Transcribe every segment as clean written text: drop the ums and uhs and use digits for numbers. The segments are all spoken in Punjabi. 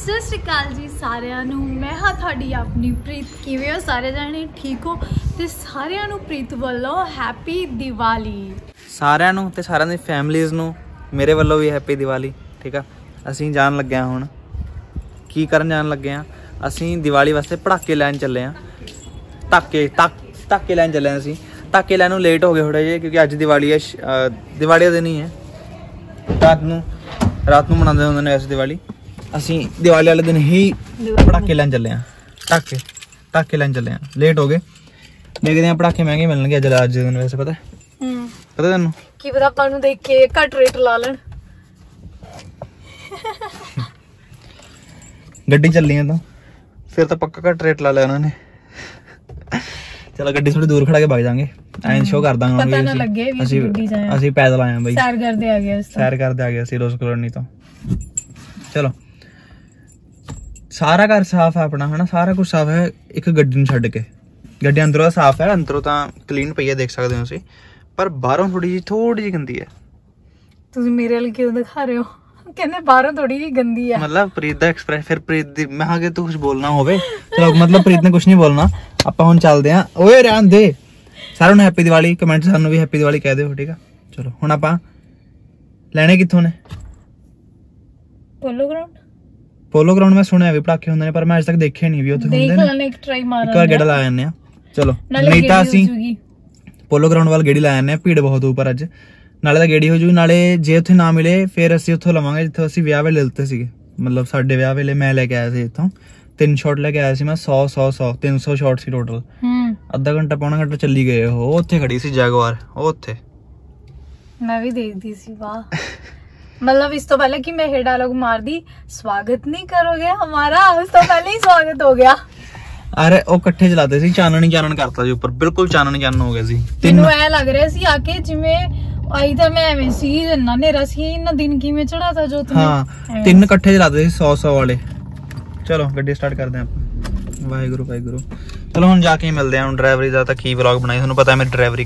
सत श्री अकाल जी सारिਆਂ ਨੂੰ मैं हाँ ਤੁਹਾਡੀ ਆਪਣੀ ਪ੍ਰੀਤ ਕਿਵੇਂ ਹੋ ਸਾਰੇ ਜਾਣੇ ਠੀਕ ਹੋ ਤੇ ਸਾਰਿਆਂ ਨੂੰ ਪ੍ਰੀਤ ਵੱਲੋਂ ਹੈਪੀ ਦੀਵਾਲੀ ਸਾਰਿਆਂ ਨੂੰ ਤੇ ਸਾਰਿਆਂ ਦੀ ਫੈਮਿਲੀਜ਼ ਨੂੰ ਮੇਰੇ ਵੱਲੋਂ ਵੀ ਹੈਪੀ ਦੀਵਾਲੀ ਠੀਕ ਆ। ਅਸੀਂ ਜਾਣ ਲੱਗੇ ਹਾਂ ਹੁਣ ਕੀ ਕਰਨ ਜਾਣ ਲੱਗੇ ਹਾਂ ਅਸੀਂ ਦੀਵਾਲੀ ਵਾਸਤੇ ਪਟਾਕੇ ਲੈਣ ਚੱਲੇ ਹਾਂ। ਧਾਕੇ ਲੈਣ ਚੱਲੇ ਹਾਂ ਅਸੀਂ। ਧਾਕੇ ਲੈਣ ਨੂੰ ਲੇਟ ਹੋ ਗਏ ਥੋੜਾ ਜਿਹਾ ਕਿਉਂਕਿ ਅੱਜ ਦੀਵਾਲੀ ਹੈ। ਦੀਵਾਲੀ ਦਾ ਦਿਨ ਹੀ ਹੈ। ਰਾਤ ਨੂੰ ਮਨਾਉਂਦੇ ਹੁੰਦੇ ਨੇ ਵੈਸੇ ਦੀਵਾਲੀ। ਅਸੀਂ ਦੀਵਾਲੀ ਵਾਲੇ ਦਿਨ ਹੀ ਪਟਾਕੇ ਲੈਣ ਚੱਲੇ ਹਾਂ। ਧਾਕੇ ਲੈਣ ਚੱਲੇ ਹਾਂ। ਲੇਟ ਹੋ ਗਏ ਦੇਖਦੇ ਹਾਂ ਪਟਾਕੇ ਮਹਿੰਗੇ ਮਿਲਣਗੇ ਅੱਜ ਦਿਨ ਵੈਸੇ ਪਤਾ ਤੈਨੂੰ ਕੀ ਪਤਾ ਆਪਾਂ ਨੂੰ ਦੇਖ ਕੇ ਘੱਟ ਰੇਟ ਲਾ ਲੈਣ। ਗੱਡੀ ਚੱਲੀ ਆ ਤਾਂ ਫਿਰ ਤਾਂ ਪੱਕਾ ਘੱਟ ਰੇਟ ਲਾ ਲਿਆ ਉਹਨਾਂ ਨੇ। ਚਲੋ ਗੱਡੀ ਥੋੜੀ ਦੂਰ ਖੜਾ ਕੇ ਭੱਜ ਜਾਾਂਗੇ ਐਂ ਸ਼ੋ ਕਰ ਦਾਂਗੇ ਪਤਾ ਨਾ ਲੱਗੇ ਵੀ ਅਸੀਂ ਪੈਦਲ ਆਏ ਹਾਂ ਬਈ ਸੈਰ ਕਰਦੇ ਆ ਗਏ ਅਸੀਂ ਰੋਜ਼ ਕਲੋਨੀ ਤੋਂ। ਚਲੋ ਸਾਰਾ ਘਰ ਸਾਫ਼ ਹੈ ਆਪਣਾ ਹਨਾ ਸਾਰਾ ਕੁਝ ਸਾਫ਼ ਹੈ ਇੱਕ ਗੱਡੀ ਨੂੰ ਛੱਡ ਕੇ। ਗੱਡੀ ਅੰਦਰੋਂ ਸਾਫ਼ ਹੈ ਅੰਦਰੋਂ ਤਾਂ ਕਲੀਨ ਪਈ ਹੈ ਦੇਖ ਸਕਦੇ ਹੋ ਤੁਸੀਂ ਪਰ ਬਾਹਰੋਂ ਥੋੜੀ ਜਿਹੀ ਗੰਦੀ ਹੈ। ਤੁਸੀਂ ਮੇਰੇ ਵੱਲ ਕਿਉਂ ਦਿਖਾ ਰਹੇ ਹੋ? ਕਹਿੰਦੇ ਬਾਹਰੋਂ ਥੋੜੀ ਜਿਹੀ ਗੰਦੀ ਹੈ ਮਤਲਬ ਪ੍ਰੀਤ ਦਾ ਐਕਸਪ੍ਰੈਸ ਫਿਰ ਪ੍ਰੀਤ ਦੀ ਮੈਂ ਕਿਹਾ ਕਿ ਤੂੰ ਕੁਝ ਬੋਲਣਾ ਹੋਵੇ ਚਲੋ ਮਤਲਬ ਪ੍ਰੀਤ ਨੇ ਕੁਝ ਨਹੀਂ ਬੋਲਣਾ ਆਪਾਂ ਹੁਣ ਚੱਲਦੇ ਆਂ। ਓਏ ਰਹਿਣ ਦੇ ਸਾਰਿਆਂ ਨੂੰ ਹੈਪੀ ਦੀਵਾਲੀ ਕਮੈਂਟ ਸਾਨੂੰ ਵੀ ਹੈਪੀ ਦੀਵਾਲੀ ਕਹਿ ਦਿਓ ਠੀਕ ਆ। ਚਲੋ ਹੁਣ ਆਪਾਂ ਲੈਣੇ ਕਿੱਥੋਂ ਨੇ? ਪੋਲੋ ਗਰਾਊਂਡ ਮੈਂ ਸੁਣਿਆ ਵੀ ਪਟਾਕੇ ਹੁੰਦੇ ਨੇ ਪਰ ਮੈਂ ਅੱਜ ਤੱਕ ਦੇਖਿਆ ਨਹੀਂ ਵੀ ਉੱਥੇ ਹੁੰਦੇ ਨੇ। ਇੱਕ ਵਾਰ ਗੇੜਾ ਲਾ ਜਾਂਦੇ ਆ। ਚਲੋ ਨਹੀਂ ਤਾਂ ਅਸੀਂ ਪੋਲੋ ਗਰਾਊਂਡ ਵੱਲ ਗੇੜੀ ਲਾ ਜਾਂਦੇ ਆ। ਭੀੜ ਬਹੁਤ ਉੱਪਰ ਅੱਜ ਨਾਲੇ ਤਾਂ ਗੇੜੀ ਹੋ ਜੂਗੀ ਨਾਲੇ ਜੇ ਉੱਥੇ ਨਾ ਮਿਲੇ ਫਿਰ ਅਸੀਂ ਉੱਥੋਂ ਲਵਾਂਗੇ ਜਿੱਥੋਂ ਅਸੀਂ ਵਿਆਹ ਵੇਲੇ ਲਿੱਤੇ ਸੀਗੇ। ਮਤਲਬ ਸਾਡੇ ਵਿਆਹ ਵੇਲੇ ਮੈਂ ਲੈ ਕੇ ਆਇਆ ਸੀ ਇੱਥੋਂ 3 ਸ਼ਾਟ ਲੈ ਕੇ ਆਇਆ ਸੀ ਮੈਂ 100 300 ਸ਼ਾਟ ਸੀ ਟੋਟਲ। ਅੱਧਾ ਘੰਟਾ ਪੌਣਾ ਘੰਟਾ ਚੱਲੀ ਗਏ ਉਹ ਉੱਥੇ ਖੜੀ ਸੀ ਜੈਗਵਾਰ ਉਹ ਉੱਥੇ ਮੈਂ ਵੀ ਦੇਖਦੀ ਸੀ। ਵਾਹ मतलब इस तो पहले कि मैं ये डायलॉग मार दी स्वागत नहीं करोगे हमारा उस तो पहले ही स्वागत हो गया। अरे वो इकट्ठे चलाते सी चानन करता जी ऊपर बिल्कुल चानन हो गया सी। ਮੈਨੂੰ ਐ ਲੱਗ ਰਿਹਾ ਸੀ ਆ ਕੇ ਜਿਵੇਂ ਆਈ ਤਾਂ ਮੈਂ ਐਵੇਂ ਸੀ ਨਾ ਨੇਰਾ ਸੀ ਨਾ ਦਿਨ ਕਿਵੇਂ ਚੜਾਤਾ ਜੋ ਤੁਸੀਂ। ਹਾਂ 3 ਇਕੱਠੇ ਚਲਾते ਸੀ 100 ਵਾਲੇ। ਚਲੋ ਗੱਡੀ ਸਟਾਰਟ ਕਰਦੇ ਆਪਾਂ। ਵਾਹਿਗੁਰੂ ਚਲੋ ਹੁਣ ਜਾ ਕੇ ਮਿਲਦੇ ਹਾਂ। ਹੁਣ ਡਰਾਈਵਰੀ ਦਾ ਤਾਂ ਕੀ ਵਲੌਗ ਬਣਾਈ ਤੁਹਾਨੂੰ ਪਤਾ ਮੇਰੀ ਡਰਾਈਵਰੀ।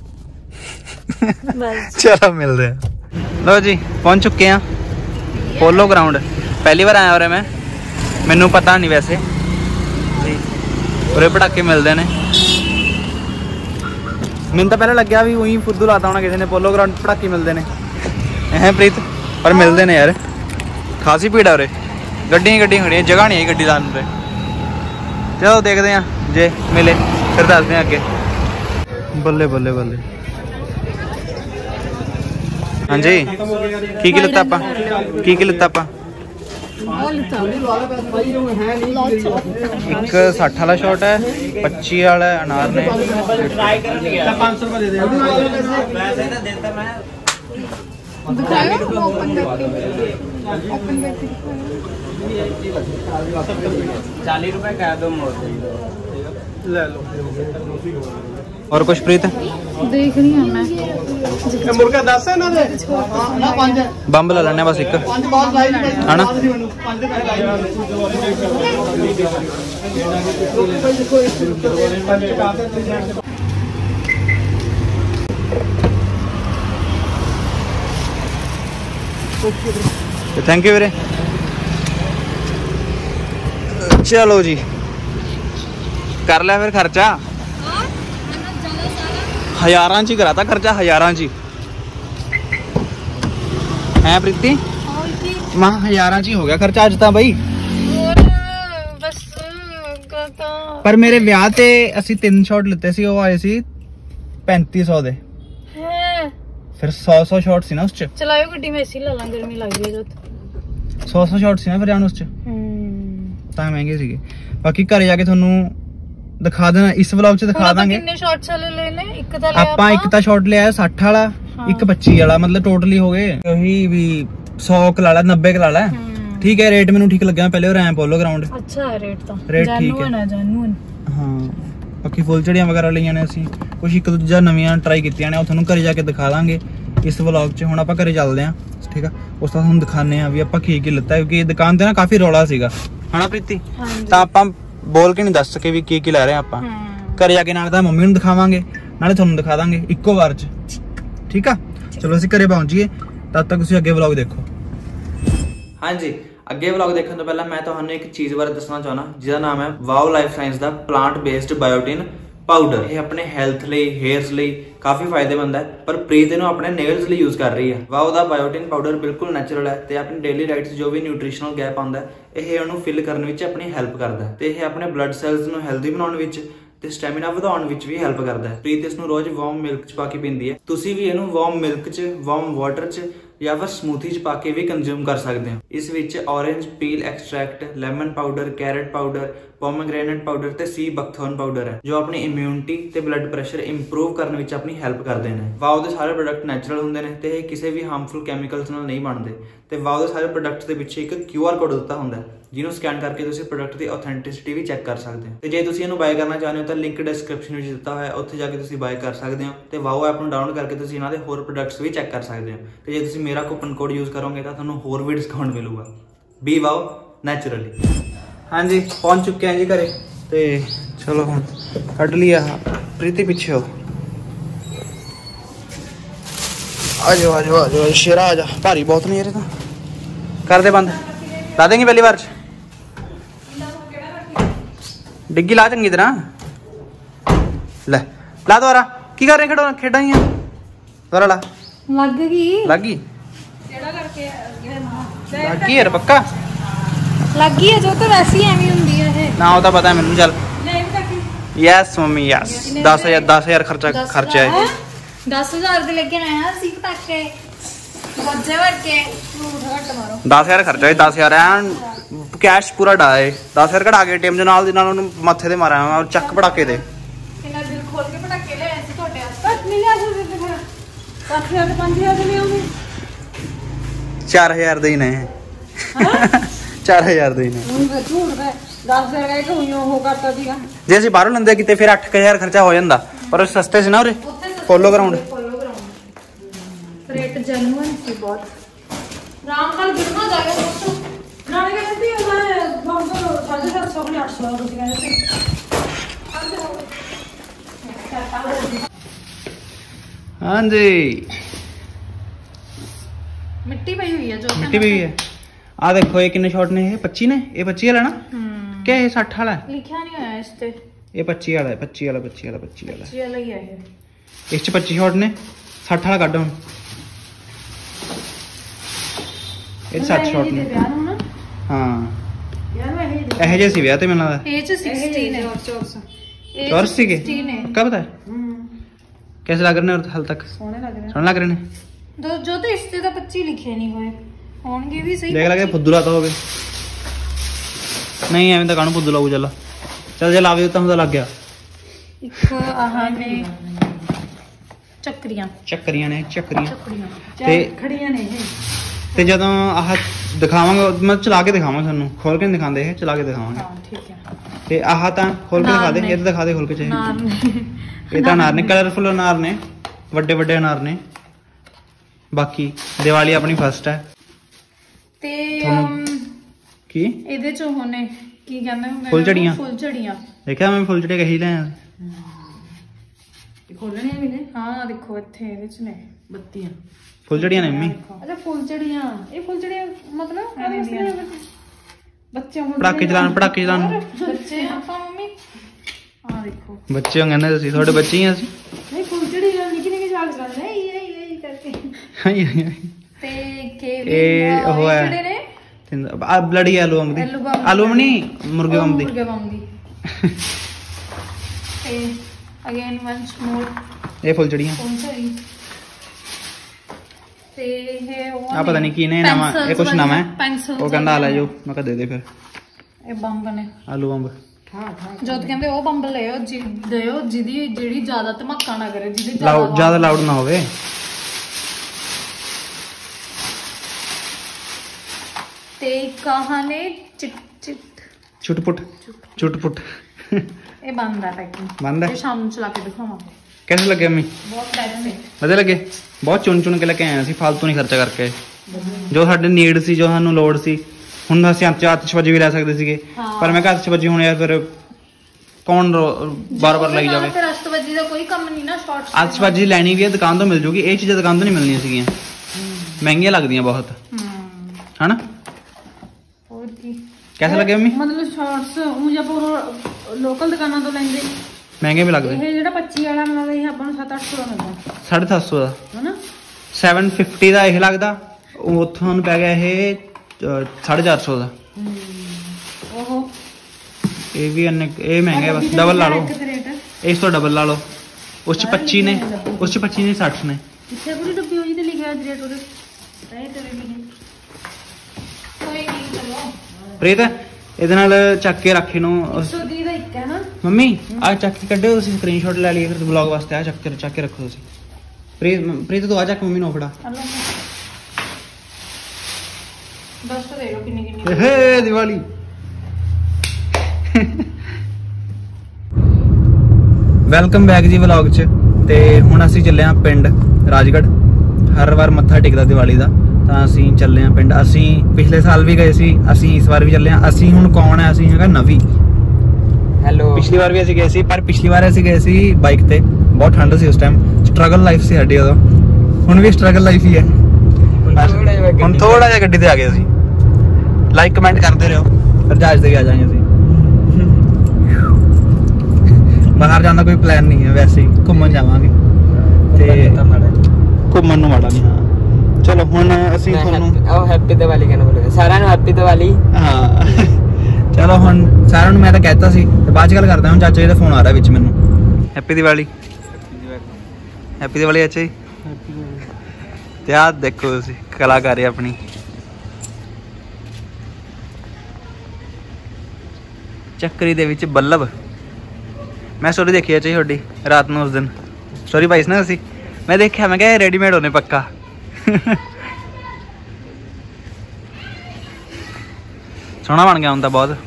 ਚਲੋ ਮਿਲਦੇ ਹਾਂ। लो जी पहुंच चुके हैं पोलो ग्राउंड। पहली बार आया और मैनू पता नहीं वैसे जी उरे पटाके मिलते हैं। मैनू तो पहले लग्या भी वही फुद्दू लाता होना किसी ने पोलो ग्राउंड पटाके मिलते हैं हैं प्रीत पर मिलते हैं यार खासी भीड़ है उरे गड्डियां खड़ी जगह नहीं है गड्डी लाने पे। चलो देखते हैं जे मिले फिर दसते हैं अगे। बल्ले बल्ले बल्ले हाँ जी की लिता आपा की लिता आपा? एक 60 वाला शॉट है 25 वाला अनार ने। ₹40 कह दो ले लो। और कुछ प्रीत देख रही हूं मैं मुर्गा 10 है ना ना 5 बंब ला लेने बस एक है ना। थैंक यू वीरे। चलो जी कर लिया फिर खर्चा हज़ारां च कराता खर्चा हज़ारां च है प्रीति मां हज़ारां च हो गया खर्चा अज ता बई। बस पर मेरे ब्याह ते असी 3 शॉट लिते सी वो आए सी 3500 दे फिर 100 शॉट सी ना उस च। चलाओ गड्डी में एसी ला ला गर्मी लग रही है जद 100 शॉट सी ना फिर जान उस च तां महंगे सीगे। बाकी घरे जाके थानू दिखा देना इस व्लॉग च दिखा देंगे कितने शॉट चले लेने। एक तो ਆਪਾਂ ਇੱਕ ਤਾਂ ਸ਼ਾਟ ਲਿਆ 60 ਵਾਲਾ ਇੱਕ 25 ਵਾਲਾ ਮਤਲਬ ਟੋਟਲੀ ਹੋ ਗਏ ਉਹੀ ਵੀ 100 ਕ ਲਾ ਲਾ 90 ਕ ਲਾ ਲਾ ਠੀਕ ਹੈ। ਰੇਟ ਮੈਨੂੰ ਠੀਕ ਲੱਗਿਆ ਪਹਿਲੇ ਉਹ ਰੈਂਪ ਪੋਲੋ ਗਰਾਊਂਡ ਅੱਛਾ ਹੈ ਰੇਟ ਤਾਂ ਰੇਟ ਠੀਕ ਹੈ ਜਾਨੂਨ। ਹਾਂ ਬਾਕੀ ਫੁੱਲ ਚੜੀਆਂ ਵਗੈਰਾ ਲਈਆਂ ਨੇ ਅਸੀਂ ਕੁਝ ਇੱਕ ਦੂਜਾ ਨਵੀਆਂ ਟਰਾਈ ਕੀਤੀਆਂ ਨੇ ਉਹ ਤੁਹਾਨੂੰ ਘਰੇ ਜਾ ਕੇ ਦਿਖਾ ਦਾਂਗੇ ਇਸ ਵਲੌਗ 'ਚ। ਹੁਣ ਆਪਾਂ ਘਰੇ ਚੱਲਦੇ ਆਂ ਠੀਕ ਆ ਉਸ ਤੋਂ ਤੁਹਾਨੂੰ ਦਿਖਾਣੇ ਆ ਵੀ ਆਪਾਂ ਕੀ ਲਿੱਤਾ ਕਿਉਂਕਿ ਦੁਕਾਨ ਤੇ ਨਾ ਕਾਫੀ ਰੌਲਾ ਸੀਗਾ ਹਨਾ ਪ੍ਰੀਤੀ ਤਾਂ ਆਪਾਂ बोल के नहीं दस सके भी की लै रहे हैं आप घरे जाके नाले तां मम्मी नूं दिखावांगे नाले तुहानूं दिखा दांगे इक्को बार च ठीक आ। चलो असीं घरे पहुंच गए तब तक तुसीं अगे व्लॉग देखो। हाँ जी ਅੱਗੇ ਵਲੌਗ ਦੇਖਣ ਤੋਂ ਪਹਿਲਾਂ ਮੈਂ ਤੁਹਾਨੂੰ ਇੱਕ ਚੀਜ਼ ਬਾਰੇ ਦੱਸਣਾ ਚਾਹਣਾ ਜਿਹਦਾ ਨਾਮ ਹੈ ਵਾਓ ਲਾਈਫ ਸਾਇੰਸ ਦਾ ਪਲਾਂਟ ਬੇਸਡ ਬਾਇਓਟਿਨ ਪਾਊਡਰ। ਇਹ ਆਪਣੇ ਹੈਲਥ ਲਈ, ਹੇਅਰਸ ਲਈ ਕਾਫੀ ਫਾਇਦੇਮੰਦ ਹੈ, ਪਰ ਪ੍ਰੀਤ ਇਹਨੂੰ ਆਪਣੇ ਨੇਲਸ ਲਈ ਯੂਜ਼ ਕਰ ਰਹੀ ਹੈ। ਵਾਓ ਦਾ ਬਾਇਓਟਿਨ ਪਾਊਡਰ ਬਿਲਕੁਲ ਨੈਚੁਰਲ ਹੈ ਤੇ ਆਪਣੀ ਡੇਲੀ ਡਾਈਟ 'ਚ ਜੋ ਵੀ ਨਿਊਟ੍ਰੀਸ਼ਨਲ ਗੈਪ ਆਉਂਦਾ ਹੈ ਇਹ ਉਹਨੂੰ ਫਿਲ ਕਰਨ ਵਿੱਚ ਆਪਣੀ ਹੈਲਪ ਕਰਦਾ ਹੈ ਤੇ ਇਹ ਆਪਣੇ ਬਲੱਡ ਸੈਲਸ ਨੂੰ ਹੈਲਦੀ ਬਣਾਉਣ ਵਿੱਚ ਤੇ ਸਟੈਮਿਨਾ ਵਧਾਉਣ ਵਿੱਚ ਵੀ ਹੈਲਪ ਕਰਦਾ ਹੈ। ਪ੍ਰੀਤ ਇਸ ਨੂੰ ਰੋਜ਼ ਵਾਰਮ ਮਿਲਕ 'ਚ ਪਾ ਕੇ ਪੀਂਦੀ ਹੈ। ਤੁਸੀਂ ਵੀ ਇਹਨੂੰ ਵਾਰਮ ਮਿਲਕ 'ਚ, ਵਾਰਮ ਵਾਟਰ 'ਚ ਜਾਂ ਫਿਰ ਸਮੂਥੀ 'ਚ ਪਾ ਕੇ ਵੀ ਕੰਜ਼ਿਊਮ ਕਰ ਸਕਦੇ ਹੋ। ਇਸ ਵਿੱਚ orange peel extract, lemon powder, carrot powder, pomegranate powder ਤੇ ਸੀ ਬਕਥੋਰਨ ਪਾਊਡਰ ਹੈ ਜੋ ਆਪਣੀ ਇਮਿਊਨਿਟੀ ਤੇ ਬਲੱਡ ਪ੍ਰੈਸ਼ਰ ਇੰਪਰੂਵ ਕਰਨ ਵਿੱਚ ਆਪਣੀ ਹੈਲਪ ਕਰਦੇ ਨੇ। ਵਾਓ ਦੇ ਸਾਰੇ ਪ੍ਰੋਡਕਟ ਨੈਚੁਰਲ ਹੁੰਦੇ ਨੇ ਤੇ ਇਹ ਕਿਸੇ ਵੀ ਹਾਰਮਫੁਲ ਕੈਮੀਕਲਸ ਨਾਲ ਨਹੀਂ ਬਣਦੇ ਤੇ ਵਾਓ ਦੇ ਸਾਰੇ ਪ੍ਰੋਡਕਟਸ ਦੇ ਪਿੱਛੇ ਇੱਕ QR ਕੋਡ ਦਿੱਤਾ ਹੁੰਦਾ ਹੈ ਜਿਹਨੂੰ ਸਕੈਨ ਕਰਕੇ ਤੁਸੀਂ ਪ੍ਰੋਡਕਟ ਦੀ ਆਥੈਂਟਿਸਿਟੀ ਵੀ ਚੈੱਕ ਕਰ ਸਕਦੇ ਹੋ। ਤੇ ਜੇ ਤੁਸੀਂ ਇਹਨੂੰ ਬਾਏ ਕਰਨਾ ਚਾਹੁੰਦੇ ਹੋ ਤਾਂ ਲਿੰਕ ਡਿਸਕ੍ਰਿਪਸ਼ਨ ਵਿੱਚ ਦਿੱਤਾ ਹੋਇਆ, ਉੱਥੇ ਜਾ ਕੇ ਤੁਸੀਂ ਬਾਏ ਕਰ ਸਕਦੇ ਹੋ ਤੇ ਵਾਓ ਐਪ ਨੂੰ ਡਾਊਨਲੋਡ ਕਰਕੇ ਤੁਸੀਂ ਇਹਨਾਂ ਦੇ ਹੋਰ ਪ੍ਰੋਡਕਟਸ ਵੀ ਚੈੱਕ ਕਰ ਸਕਦੇ ਹੋ। ਤੇ ਜੇ ਤੁਸੀਂ ਮੇਰਾ ਕੂਪਨ ਕੋਡ ਯੂਜ਼ ਕਰੋਗੇ ਤਾਂ ਤੁਹਾਨੂੰ ਹੋਰ ਵੀ ਡਿਸਕਾਊਂਟ ਮਿਲੂਗਾ। Be wow naturally. ਹਾਂਜੀ, ਪਹੁੰਚ ਚੁੱਕੇ ਹਾਂ ਜੀ ਘਰੇ ਤੇ ਚਲੋ ਹੁਣ ਕੱਢ ਲਿਆ। ਪ੍ਰੀਤੀ ਪਿੱਛੇ ਹੋ, ਆ जाओ शेरा आ जा। भारी बहुत नहीं है, कर दे बंद। ला देंगे पहली बार डिग्गी ला चंगी तरह। ले ला दोबारा। की कर रहे खेड़ा ही दोबारा ला। लग गई यार पक्का लग गई है जो तो वैसे ही एवं हुंदी है ना। वो तो पता है मैनू। चल यस मम्मी यस। 10,000 खर्चा है। 10,000 ਦੇ ਲੈ ਕੇ ਆਇਆ ਸੀ ਪਟਾਕੇ ਬੱਜੇ ਵਰ ਕੇ 10,000 ਖਰਚਾ ਹੈ। 10,000 ਐਨ ਕੈਸ਼ ਪੂਰਾ ਡਾਏ। 10,000 ਕਢਾ ਕੇ ਟੀਮ ਦੇ ਨਾਲ ਦੀ ਨਾਲ ਉਹਨੂੰ ਮੱਥੇ ਤੇ ਮਾਰਿਆ ਮੈਂ ਚੱਕ ਪਟਾਕੇ ਦੇ। ਇਹਨਾਂ ਦਿਲ ਖੋਲ ਕੇ ਪਟਾਕੇ ਲੈ ਆਏ ਸੀ ਤੁਹਾਡੇ ਵਾਸਤੇ। ਨਹੀਂ ਲਿਆ ਸੀ ਤੇ ਫਿਰ 10,000 ਤੇ 5,000 ਦੇ ਲਿਆਉਂਗੇ। 4,000 ਦੇ ਹੀ ਨੇ। 4,000 ਦੇ ਹੀ ਨੇ। ਝੂਠ ਹੈ। 10,000 ਕਹਿ ਕੇ ਹੋਈਓ ਉਹ ਕਰਤਾ ਸੀਗਾ। ਜੇ ਅਸੀਂ ਬਾਹਰੋਂ ਲੈਂਦੇ ਕਿਤੇ ਫਿਰ 8,000 ਖਰਚਾ ਹੋ ਜਾਂਦਾ, ਪਰ ਸਸਤੇ ਸੀ ਨਾ ਉਰੇ ਪੋਲੋ ਗਰਾਊਂਡ। ਰੇਟ ਜੈਨੂਇਨ ਸੀ ਬਹੁਤ। ਰਾਮ ਨਾਲ ਗਿਰਨਾ ਜਾ ਕੇ ਦੋਸਤੋ ਨਾਲੇ ਕਹਿੰਦੀ ਮੈਂ ਬੰਦ 750 ਨੇ 800 ਤੁਸੀਂ ਕਹਿੰਦੇ ਹਾਂਜੀ ਮਿੱਟੀ ਪਈ ਹੋਈ ਹੈ ਜੋ ਮਿੱਟੀ ਪਈ ਹੈ। ਆ ਦੇਖੋ ਇਹ ਕਿੰਨੇ ਸ਼ਾਟ ਨੇ? ਇਹ 25 ਨੇ। ਇਹ 25 ਵਾਲਾ ਨਾ ਕਿ ਇਹ 60 ਵਾਲਾ ਹੈ? ਲਿਖਿਆ ਨਹੀਂ ਹੋਇਆ ਇਸ ਤੇ। ਇਹ 25 ਵਾਲਾ ਹੈ। 25 ਵਾਲਾ 25 ਵਾਲਾ 25 ਵਾਲਾ 25 ਵਾਲਾ ਹੀ ਹੈ ਇਹ। ਇਸ ਚ 25 ਸ਼ਾਟ ਨੇ। 60 ਵਾਲਾ ਕੱਢ ਹੁਣ। ਇਹ 60 ਸ਼ਾਟ ਨੇ। ਹਾਂ ਇਹ ਜੇ ਸੀ ਵਿਆਹ ਤੇ ਮੈਨੂੰ ਲੱਗਦਾ ਇਹ ਚ 16 ਨੇ। चौरस सीखे पक्का पता है? कैसे लग रहे हैं हाल तक? सोने लग रहे हैं। जो तो इससे तो 25 लिखे नहीं हुए होंगे भी सही। देख लगे फुद्दू लाता होवे। नहीं एवें तो कानू फुद्दू लाऊ। चल चल जे लावे तो लग गया। एक आह ने ਚੱਕਰੀਆਂ ਨੇ ਚੱਕਰੀਆਂ ਤੇ ਖੜੀਆਂ ਨੇ ਇਹ। ਤੇ ਜਦੋਂ ਆਹ ਦਿਖਾਵਾਂਗੇ ਮੈਂ ਚਲਾ ਕੇ ਦਿਖਾਵਾਂਗਾ ਤੁਹਾਨੂੰ। ਖੋਲ ਕੇ ਨਹੀਂ ਦਿਖਾਉਂਦੇ, ਇਹ ਚਲਾ ਕੇ ਦਿਖਾਵਾਂਗੇ। ਹਾਂ ਠੀਕ ਹੈ। ਤੇ ਆਹ ਤਾਂ ਖੋਲ ਕੇ ਦਿਖਾ ਦੇ। ਇਹ ਤਾਂ ਦਿਖਾ ਦੇ ਖੋਲ ਕੇ ਚਾਹੇ। ਇਹ ਤਾਂ ਅਨਾਰ ਨੇ, ਕਲਰਫੁਲ ਅਨਾਰ ਨੇ, ਵੱਡੇ ਵੱਡੇ ਅਨਾਰ ਨੇ। ਬਾਕੀ ਦੀਵਾਲੀ ਆਪਣੀ ਫਸਟ ਹੈ ਤੇ ਕੀ ਇਹਦੇ ਚ ਹੋਣੇ ਕੀ ਕਹਿੰਦੇ ਹੁੰਦੇ? ਫੁੱਲਝੜੀਆਂ ਦੇਖਿਆ ਮੈਂ ਫੁੱਲਝੜੀਆਂ ਕਹੀ ਲੈ ਖੋਲਣੇ ਵੀ ਨੇ। ਹਾਂ ਦੇਖੋ ਇੱਥੇ ਇਹਦੇ ਚ ਨੇ ਬੱਤੀਆਂ ਫੁੱਲਝੜੀਆਂ ਨੇ ਮੰਮੀ। ਅੱਛਾ ਫੁੱਲਝੜੀਆਂ। ਇਹ ਫੁੱਲਝੜੀਆਂ ਮਤਲਬ ਬੱਚੇ ਪਟਾਕੇ ਚਲਾਉਣ ਬੱਚੇ ਆਪਾਂ ਮੰਮੀ। ਆ ਦੇਖੋ ਬੱਚੇ ਕਹਿੰਦੇ ਤੁਸੀਂ, ਤੁਹਾਡੇ ਬੱਚੇ ਹੀ ਆ ਅਸੀਂ। ਨਹੀਂ ਫੁੱਲਝੜੀਆਂ ਨਿੱਕੀ ਨਿੱਕੀ ਜਾਗ ਜਾਂਦੇ ਇਹ ਕਰਕੇ। ਤੇ ਇਹ ਉਹ ਹੈ ਬਲੜੀ ਆਲੂ ਵਾਂਗ ਦੀ। ਆਲੂ ਨਹੀਂ ਮੁਰਗੇ ਵਾਂਗ ਦੀ। ਤੇ ਅਗੇਨ ਵਨਸ ਮੋਰ ਇਹ ਫੁੱਲਝੜੀਆਂ। ਤੇ ਇਹ ਉਹ ਆ ਪਤਾ ਨਹੀਂ ਕੀ ਨੇ ਨਾਮ। ਇਹ ਕੁਛ ਨਾਮ ਹੈ। ਉਹ ਕਹਿੰਦਾ ਆ ਲੈ ਜਾਓ। ਮੈਂ ਕਿਹਾ ਦੇ ਦੇ ਫਿਰ। ਇਹ ਬੰਬ ਨੇ ਆਲੂ ਬੰਬ। ਜਦ ਕਹਿੰਦੇ ਉਹ ਬੰਬ ਲਿਓ ਦਿਓ ਜਿਹੜੀ ਜ਼ਿਆਦਾ ਧਮਾਕਾ ਨਾ ਕਰੇ, ਜਿਹਦੀ ਜ਼ਿਆਦਾ ਲਾਊਡ ਨਾ ਹੋਵੇ। ਤੇ ਕਹਾਣੇ ਚੁਟਪੁਟ ਇਹ ਬੰਦ ਆ ਪੈਕਿੰਗ। ਬੰਦ ਹੈ। ਸ਼ਾਮ ਨੂੰ ਚਲਾ ਕੇ ਦਿਖਾਵਾਂਗੇ। कैसे लगे अम्मी? ਵਧੀਆ ਲੱਗੇ। ਬਹੁਤ ਚੁਣ ਕੇ ਲੈ ਕੇ ਆਏ ਅਸੀਂ, ਫालतू ਨਹੀਂ ਖਰਚਾ ਕਰਕੇ। ਜੋ ਸਾਡੇ ਨੀਡ ਸੀ, ਜੋ ਸਾਨੂੰ ਲੋੜ ਸੀ। ਹੁਣ ਅਸੀਂ ਆਤਿਸ਼ਬਾਜ਼ੀ ਵੀ ਲੈ ਸਕਦੇ ਸੀਗੇ, ਪਰ ਮੈਂ ਕਿਹਾ ਆਤਿਸ਼ਬਾਜ਼ੀ ਹੁਣ ਯਾਰ ਫਿਰ ਕੌਣ ਬਾਰ-ਬਾਰ ਲਈ ਜਾਵੇ। ਆਤਿਸ਼ਬਾਜ਼ੀ ਦਾ ਕੋਈ ਕੰਮ ਨਹੀਂ ਨਾ। ਸ਼ਾਰਟ ਆਤਿਸ਼ਬਾਜ਼ੀ ਲੈਣੀ ਵੀ ਹੈ ਦੁਕਾਨ ਤੋਂ ਮਿਲ ਜੂਗੀ। ਇਹ ਚੀਜ਼ਾਂ ਦੁਕਾਨ ਤੋਂ ਨਹੀਂ ਮਿਲਣੀਆਂ ਸੀਗੀਆਂ, ਮਹਿੰਗੀਆਂ ਲੱਗਦੀਆਂ ਬਹੁਤ, ਹਨਾ। कैसे लगे मम्मी? मतलब शॉर्ट्स मुजफ्फर लोकल दुकानों तो लेंगे महंगे भी लगते ਇਹ ਜਿਹੜਾ 25 ਵਾਲਾ ਮਿਲਦਾ ਇਹ ਆਪਾਂ ਨੂੰ 700-800 ਦਾ ਮਿਲਦਾ 750 ਦਾ ਹਨਾ 750 ਦਾ ਇਹ ਲੱਗਦਾ ਉਹ ਤੁਹਾਨੂੰ ਪੈ ਗਿਆ ਇਹ 450 ਦਾ ਉਹ ਇਹ ਵੀ ਇਹ ਮਹਿੰਗਾ ਬਸ ਡਬਲ ਲਾ ਲਓ ਇਸ ਤੋਂ ਡਬਲ ਲਾ ਲਓ ਉਸ ਚ 25 ਨੇ ਉਸ ਚ 25 ਨੇ 60 ਨੇ ਕਿੱਥੇ ਪੂਰੀ ਡੱਬੀ ਹੋਈ ਤੇ ਲਿਖਿਆ ਰੇਟ ਉਹਦੇ ਇਹ ਤੇ ਵੀ ਕੋਈ ਨਹੀਂ ਚਲੋ ਪ੍ਰੀਤ ਇਹਦੇ ਨਾਲ ਚੱਕ ਕੇ ਰੱਖੇ ਨੂੰ 130 ਦਾ ਇੱਕ ਹੈ ਨਾ ਮੰਮੀ ਆ ਚੱਕ ਕੇ ਕੱਢਿਓ ਤੁਸੀਂ ਸਕਰੀਨਸ਼ਾਟ ਲੈ ਲਈਏ ਫਿਰ ਵਲੌਗ ਵਾਸਤੇ ਆ ਚੱਕ ਕੇ ਰੱਖੋ ਤੁਸੀਂ ਪ੍ਰੀਤ ਤੂੰ ਆ ਚੱਕ ਮੰਮੀ ਨੂੰ ਫੜਾ ਦੱਸ ਤਾਂ ਦੇ ਲਓ ਕਿੰਨੀ ਕਿੰਨੀ ਹੇ ਦੀਵਾਲੀ ਵੈਲਕਮ ਬੈਕ ਜੀ ਵਲੌਗ 'ਚ ਤੇ ਹੁਣ ਅਸੀਂ ਚੱਲੇ ਆਂ ਪਿੰਡ ਰਾਜਗੜ੍ਹ ਹਰ ਵਾਰ ਮੱਥਾ ਟੇਕਦਾ ਦੀਵਾਲੀ ਦਾ ਤਾਂ ਅਸੀਂ ਚੱਲੇ ਆਂ ਪਿੰਡ ਅਸੀਂ ਪਿਛਲੇ ਸਾਲ ਵੀ ਗਏ ਸੀ ਅਸੀਂ ਇਸ ਵਾਰ ਵੀ ਚੱਲੇ ਆਂ ਅਸੀਂ ਹੁਣ ਕੌਣ ਹੈ ਅਸੀਂ ਹੈਗਾ ਨਵੀ ਹੈਲੋ ਪਿਛਲੀ ਵਾਰ ਵੀ ਅਸੀਂ ਗਏ ਸੀ ਪਰ ਪਿਛਲੀ ਵਾਰ ਅਸੀਂ ਗਏ ਸੀ ਬਾਈਕ ਤੇ ਬਹੁਤ ਠੰਡ ਸੀ ਉਸ ਟਾਈਮ ਸਟਰਗਲ ਲਾਈਫ ਸੀ ਸਾਡੀ ਉਦੋਂ ਹੁਣ ਵੀ ਸਟਰਗਲ ਲਾਈਫ ਹੀ ਹੈ ਹੁਣ ਥੋੜਾ ਜਿਹਾ ਗੱਡੀ ਤੇ ਆ ਗਏ ਅਸੀਂ ਲਾਈਕ ਕਮੈਂਟ ਕਰਦੇ ਰਹੋ ਫਿਰ ਜਹਾਜ਼ ਤੇ ਵੀ ਆ ਜਾਵਾਂਗੇ ਅਸੀਂ ਬਾਹਰ ਜਾਣ ਦਾ ਕੋਈ ਪਲਾਨ ਨਹੀਂ ਹੈ ਵੈਸੇ ਹੀ ਘੁੰਮਣ ਜਾਵਾਂਗੇ ਤੇ ਘੁੰਮਣ ਨੂੰ ਮਾੜਾ ਨਹੀਂ ਹਾਂ ਚਲੋ ਹੁਣ ਅਸੀਂ ਤੁਹਾਨੂੰ ਹੈਪੀ ਦੀਵਾਲੀ ਕਹਿਣਾ ਬੋਲੂਗਾ ਸਾਰਿਆਂ ਨੂੰ ਹੈਪੀ ਦੀਵਾਲੀ ਹਾਂ ਚਲੋ ਹੁਣ ਸਾਰਿਆਂ ਨੂੰ ਮੈਂ ਤਾਂ ਕਹਿਤਾ ਸੀ ਤੇ ਬਾਅਦ ਚ ਗੱਲ ਕਰਦਾ ਹੁਣ ਚਾਚਾ ਜੀ ਦਾ ਫੋਨ ਆ ਰਿਹਾ ਵਿੱਚ ਮੈਨੂੰ ਹੈਪੀ ਦੀਵਾਲੀ ਹੈਪੀ ਦੀਵਾਲੀ ਚਾਚਾ ਜੀ ਤੇ ਆਹ ਦੇਖੋ ਤੁਸੀਂ ਕਲਾਕਾਰੀ ਆਪਣੀ ਚੱਕਰੀ ਦੇ ਵਿੱਚ ਬੱਲਬ ਮੈਂ ਸਟੋਰੀ ਦੇਖੀ ਚਾਚਾ ਜੀ ਤੁਹਾਡੀ ਰਾਤ ਨੂੰ ਉਸ ਦਿਨ ਸਟੋਰੀ ਪਾਈ ਸੀ ਨਾ ਅਸੀਂ ਮੈਂ ਦੇਖਿਆ ਮੈਂ ਕਿਹਾ ਰੈਡੀਮੇਡ ਹੋਣੇ ਪੱਕਾ ਸੋਹਣਾ ਬਣ ਗਿਆ ਹੁਣ ਤਾਂ ਬਹੁਤ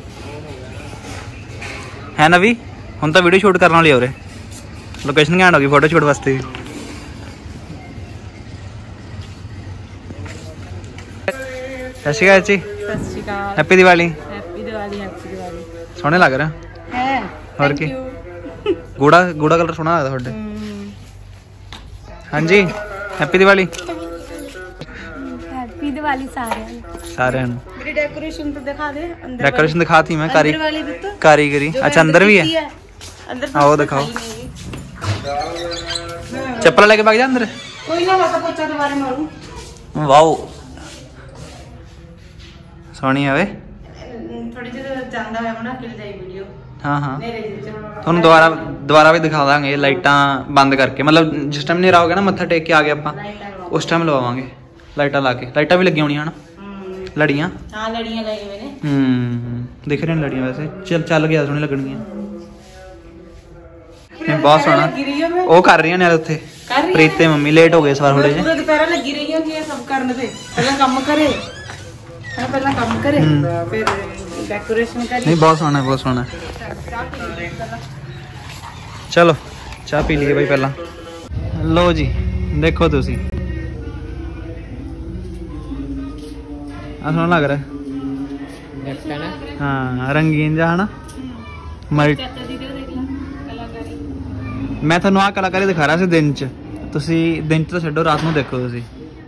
ਹੈ ਨਵੀ ਹੁਣ ਤਾਂ ਵੀਡੀਓ ਸ਼ੂਟ ਕਰਨ ਵਾਲੀ ਹੋ ਰਹੇ ਲੋਕੇਸ਼ਨ ਘੈਂਟ ਹੋ ਗਈ ਫੋਟੋ ਸ਼ੂਟ ਵਾਸਤੇ ਵੀ ਸਤਿ ਸ਼੍ਰੀ ਅਕਾਲ ਜੀ ਸਤਿ ਸ਼੍ਰੀ ਅਕਾਲ ਹੈਪੀ ਦੀਵਾਲੀ ਹੈਪੀ ਦੀਵਾਲੀ ਸੋਹਣੇ ਲੱਗ ਰਿਹਾ ਹੈ ਹੋਰ ਕੀ ਗੂੜਾ ਕਲਰ ਸੋਹਣਾ ਲੱਗਦਾ ਤੁਹਾਡੇ ਹਾਂਜੀ ਹੈਪੀ ਦੀਵਾਲੀ ਹੈਪੀ ਦੀਵਾਲੀ ਸਾਰਿਆਂ ਨੂੰ ਮੇਰੀ ਡੈਕੋਰੇਸ਼ਨ ਤਾਂ ਦਿਖਾ ਦੇ ਅੰਦਰ ਡੈਕੋਰੇਸ਼ਨ ਦਿਖਾਤੀ ਮੈਂ ਅੰਦਰ ਵਾਲੀ ਦਿੱਤਾ ਕਾਰੀਗਰੀ ਅੱਛਾ ਅੰਦਰ ਵੀ ਹੈ ਅੰਦਰ ਆਓ ਦਿਖਾਓ ਚੱਪਲ ਲੈ ਕੇ ਭਾਗ ਜਾ ਅੰਦਰ ਕੋਈ ਨਾ ਬਸ ਪੋਚਾ ਦੁਬਾਰਾ ਮਾਰੂ ਵਾਓ ਸੋਹਣੀ ਆਵੇ ਥੋੜੀ ਜਿਹੀ ਜਾਂਦਾ ਹੋਇਆ ਬਣਾ ਕੇ ਲਿਜਾਈ ਵੀਡੀਓ ਹਾਂ ਹਾਂ ਮੇਰੇ ਜੀ ਤੁਹਾਨੂੰ ਦੁਬਾਰਾ ਵੀ ਦਿਖਾ ਦਾਂਗੇ ਲਾਈਟਾਂ ਬੰਦ ਕਰਕੇ ਮਤਲਬ ਜਿਸ ਟਾਈਮ ਹਨੇਰਾ ਹੋ ਗਿਆ ਨਾ ਮੱਥਾ ਟੇਕ ਕੇ ਆ ਗਏ ਆਪਾਂ ਉਸ ਟਾਈਮ ਲਵਾਵਾਂਗੇ ਲਾਈਟਾਂ ਲਾ ਕੇ ਲਾਈਟਾਂ ਵੀ ਲੱਗੀਆਂ ਹੋਣੀਆਂ ਹਨ ਲੜੀਆਂ ਹਾਂ ਲੜੀਆਂ ਲਾਈ ਹੋਏ ਨੇ ਦਿਖ ਰਹੀਆਂ ਲੜੀਆਂ ਵੈਸੇ ਚੱਲ ਗਿਆ ਸੋਹਣੀ ਲੱਗਣਗੀਆਂ ਬਹੁਤ ਸੋਹਣਾ ਉਹ ਕਰ ਰਹੀਆਂ ਨੇ ਉੱਥੇ ਪ੍ਰੀਤ ਤੇ ਮੰਮੀ ਲੇਟ ਹੋ ਗਏ ਸਵਾਰ ਥੋੜੇ ਜਿਹੇ ਪੂਰਾ ਦੁਪਹਿਰਾ ਲੱਗੀ ਰਹੀਆਂ ਕਿ ਸਭ ਕਰਨ ਤੇ ਪਹਿਲਾਂ ਕੰਮ ਕਰੇ ਫਿਰ ਡੈਕੋਰੇਸ਼ਨ ਕਰੀ ਨਹੀਂ ਬਹੁਤ ਸੋਹਣਾ ਚਲੋ ਚਾਹ ਪੀ ਲਈਏ ਬਾਈ ਪਹਿਲਾਂ ਲੋ ਜੀ ਦੇਖੋ ਤੁਸੀਂ ਆ ਸੋਹਣਾ ਲੱਗ ਰਿਹਾ ਹਾਂ ਰੰਗੀਨ ਜਿਹਾ ਹਨਾ ਮੈਂ ਤੁਹਾਨੂੰ ਆਹ ਕਲਾਕਾਰੀ ਦਿਖਾ ਰਿਹਾ ਸੀ ਦਿਨ ਚ ਤੁਸੀਂ ਦਿਨ ਚ ਤਾਂ ਛੱਡੋ ਰਾਤ ਨੂੰ ਦੇਖੋ ਤੁਸੀਂ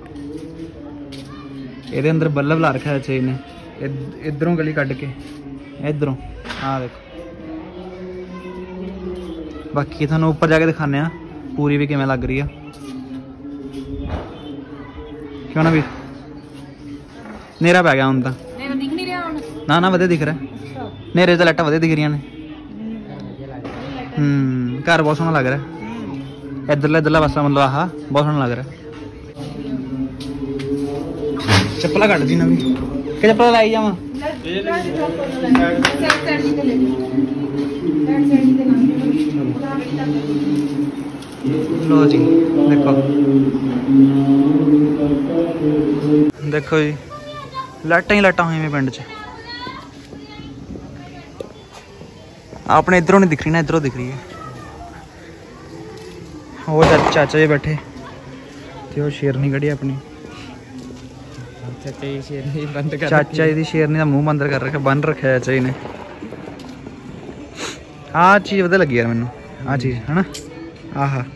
ਇਹਦੇ ਅੰਦਰ ਬੱਲਬ ਲਾ ਰੱਖਿਆ ਚਾਹੀ ਨੇ ਇਧਰੋਂ ਗਲੀ ਕੱਢ ਕੇ ਇਧਰੋਂ ਆਹ ਦੇਖੋ ਬਾਕੀ ਤੁਹਾਨੂੰ ਉੱਪਰ ਜਾ ਕੇ ਦਿਖਾਣੇ ਆ ਪੂਰੀ ਵੀ ਕਿਵੇਂ ਲੱਗ ਰਹੀ ਆ ਕਿਉਂ ਨਾ ਵੀ ਨੇਰਾ ਪੈ ਗਿਆ ਹੁਣ ਤਾਂ ਨੇਰਾ ਦਿਖ ਨਹੀਂ ਰਿਹਾ ਹੁਣ ਨਾ ਵਧੀਆ ਦਿਖ ਰਿਹਾ ਨੇਰੇ ਤੇ ਲਾਈਟਾਂ ਵਧੀਆ ਦਿਖ ਰਹੀਆਂ ਨੇ ਘਰ ਬਹੁਤ ਸੋਹਣਾ ਲੱਗ ਰਿਹਾ ਇਧਰਲਾ ਪਾਸਾ ਮਤਲਬ ਆਹ ਬਹੁਤ ਸੋਹਣਾ ਲੱਗ ਰਿਹਾ ਚੱਪਲਾਂ ਕੱਢ ਦੀ ਨਵੀਂ ਕਿ ਚੱਪਲਾਂ ਲਾਈ ਜਾਵਾਂ ਲੋ ਜੀ ਦੇਖੋ ਜੀ ਲਾਈਟਾਂ ਹੀ ਲਾਈਟਾਂ ਹੋਈਆਂ ਪਿੰਡ 'ਚ ਆਪਣੇ ਇਧਰੋਂ ਨਹੀਂ ਦਿਖ ਰਹੀ ਨਾ ਇਧਰੋਂ ਦਿਖ ਰਹੀ ਹੈ ਉਹ ਚਾਚਾ ਜੀ ਬੈਠੇ ਤੇ ਉਹ ਸ਼ੇਰਨੀ ਕੱਢੀ ਆਪਣੀ ਚਾਚਾ ਜੀ ਦੀ ਸ਼ੇਰਨੀ ਦਾ ਮੂੰਹ ਬੰਦ ਕਰ ਰੱਖਿਆ ਬੰਨ ਰੱਖਿਆ ਚਾਚਾ ਜੀ ਨੇ ਆਹ ਚੀਜ਼ ਵਧੀਆ ਲੱਗੀ ਯਾਰ ਮੈਨੂੰ ਆਹ ਚੀਜ਼ ਹਨਾ ਆਹਾ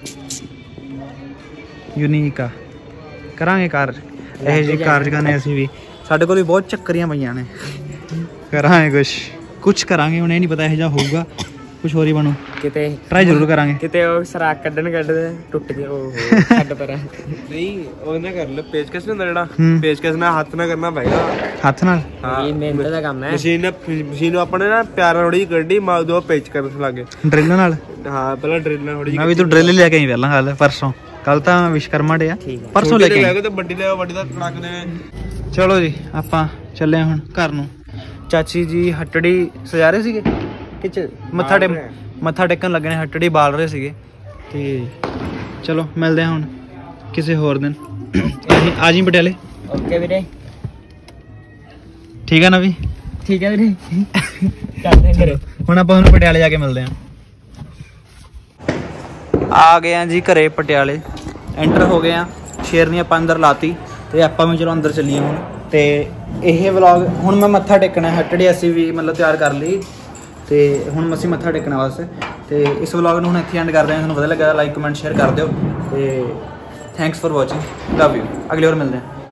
ਯੂਨੀਕ ਆ ਕਰਾਂਗੇ ਕਾਰ ਇਹ ਜਿਹੀ ਕਾਰਜ ਕਰਨੇ ਅਸੀਂ ਵੀ ਸਾਡੇ ਕੋਲ ਵੀ ਬਹੁਤ ਚੱਕਰੀਆਂ ਪਈਆਂ ਨੇ ਕਰਾਂਗੇ ਕੁਛ ਕਰਾਂਗੇ ਹੁਣ, ਇਹ ਨਹੀਂ ਪਤਾ ਇਹੋ ਜਿਹਾ ਹੋਊਗਾ, ਕੁਛ ਹੋਰ ਹੀ ਬਣੂ, ਕਿਤੇ ਟਰਾਈ ਜ਼ਰੂਰ ਕਰਾਂਗੇ। ਕਿਤੇ ਉਹ ਸਰਾਖ ਕੱਢਦੇ ਟੁੱਟ ਗਿਆ, ਉਹ ਛੱਡ ਪਰ ਨਹੀਂ ਉਹ ਨਾ ਕਰ ਲੈ, ਪੇਚਕਸ ਨਹੀਂ ਹੁੰਦਾ ਜਿਹੜਾ, ਪੇਚਕਸ ਨਾਲ ਹੱਥ ਨਾਲ ਕਰਨਾ ਪਏਗਾ, ਹੱਥ ਨਾਲ। ਇਹ ਮਿਹਨਤ ਦਾ ਕੰਮ ਹੈ। ਮਸ਼ੀਨ ਨੂੰ ਆਪਣੇ ਨਾ ਪਿਆਰ ਥੋੜੀ ਜਿਹੀ ਕੱਢੀ, ਮਾਰ ਦੋ ਪੇਚਕਸ ਲਾਗੇ ਡਰਿਲ ਨਾਲ। ਹਾਂ ਪਹਿਲਾਂ ਡਰਿਲ ਨਾਲ ਥੋੜੀ ਮੈਂ ਵੀ ਤੂੰ ਡਰਿਲ ਲੈ ਕੇ ਆਈ ਪਹਿਲਾਂ, ਕੱਲ ਪਰਸੋਂ, ਕੱਲ ਤਾਂ ਵਿਸ਼ਕਰਮਾ ਡੇ ਆ, ਪਰਸੋਂ ਲੈ ਕੇ ਆਈ। ਤੇ ਵੱਡੀ ਲੈ, ਵੱਡੀ ਦਾ ਟਰੱਕ ਦੇ। ਚਲੋ ਜੀ ਆਪਾਂ ਚੱਲੇ ਹੁਣ ਘਰ ਨੂੰ। ਚਾਚੀ ਜੀ ਹੱਟੜੀ ਸਜਾ ਰਹੇ ਸੀਗੇ ਕਿ ਮੱਥਾ ਟੇਕਣ ਲੱਗਣੇ, ਹੱਟੜੀ ਬਾਲ ਰਹੇ ਸੀਗੇ। ਤੇ ਚਲੋ ਮਿਲਦੇ ਹਾਂ ਹੁਣ ਕਿਸੇ ਹੋਰ ਦਿਨ। ਆ ਜੀ ਪਟਿਆਲੇ। ਓਕੇ ਵੀਰੇ, ਠੀਕ ਹੈ ਨਾ ਵੀ? ਠੀਕ ਹੈ ਵੀਰੇ, ਚੱਲਦੇ ਘਰੇ। ਹੁਣ ਆਪਾਂ ਹੁਣ ਪਟਿਆਲੇ ਜਾ ਕੇ ਮਿਲਦੇ ਹਾਂ। ਆ ਗਏ ਆ ਜੀ ਘਰੇ ਪਟਿਆਲੇ, ਐਂਟਰ ਹੋ ਗਏ ਆ। ਸ਼ੇਰਨੀ ਆਪਾਂ ਅੰਦਰ ਲਾਤੀ ਤੇ ਆਪਾਂ ਵੀ ਚਲੋ ਅੰਦਰ ਚੱਲੀਏ ਹੁਣ। ਤੇ ਇਹ ਵਲੌਗ ਹੁਣ ਮੈਂ ਮੱਥਾ ਟੇਕਣਾ, ਹੱਟੜੀ ਅਸੀਂ ਵੀ ਮਤਲਬ ਤਿਆਰ ਕਰ ਲਈ ਤੇ ਹੁਣ ਅਸੀਂ ਮੱਥਾ ਟੇਕਣਾ ਵਾਸਤੇ। ਤੇ ਇਸ ਵਲੌਗ ਨੂੰ ਹੁਣ ਇੱਥੇ ਐਂਡ ਕਰਦੇ ਹਾਂ। ਤੁਹਾਨੂੰ ਵਧੀਆ ਲੱਗਾ ਲਾਈਕ ਕਮੈਂਟ ਸ਼ੇਅਰ ਕਰ ਦਿਓ ਤੇ thanks for watching, love you. ਅਗਲੀ ਵਾਰ ਮਿਲਦੇ ਹਾਂ।